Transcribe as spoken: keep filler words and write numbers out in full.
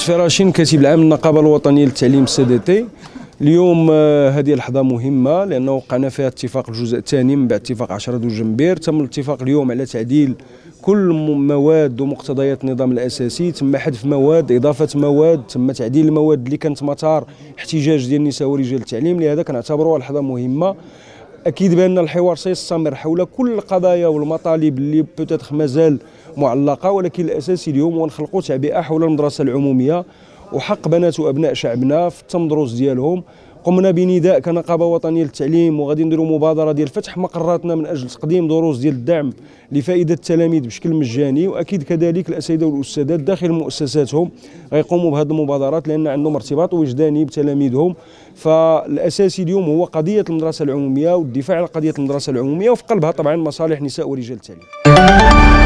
لطفي راشين كاتب العام النقابه الوطنيه للتعليم السي دي تي. اليوم هذه لحظه مهمه لانه وقعنا فيها اتفاق الجزء الثاني من بعد اتفاق عشرة دو جنبير. تم الاتفاق اليوم على تعديل كل مواد ومقتضيات النظام الاساسي، تم حذف مواد، اضافه مواد، تم تعديل المواد اللي كانت مسار احتجاج ديال النساء ورجال التعليم. لهذا كنعتبروها لحظه مهمه. اكيد بان الحوار سيستمر حول كل القضايا والمطالب اللي بوتيتر مازال معلقه، ولكن الاساسي اليوم هو نخلقوا تعبئه حول المدرسه العموميه وحق بنات وابناء شعبنا في تم دروس ديالهم. قمنا بنداء كنقابه وطنيه للتعليم وغادي نديروا مبادره ديال فتح مقراتنا من اجل تقديم دروس ديال الدعم لفائده التلاميذ بشكل مجاني، واكيد كذلك الاساتذه والاستاذات داخل مؤسساتهم غيقوموا بهذه المبادرات لان عندهم ارتباط وجداني بتلاميذهم. فالاساسي اليوم هو قضيه المدرسه العموميه والدفاع على قضيه المدرسه العموميه، وفي قلبها طبعا مصالح نساء ورجال التعليم.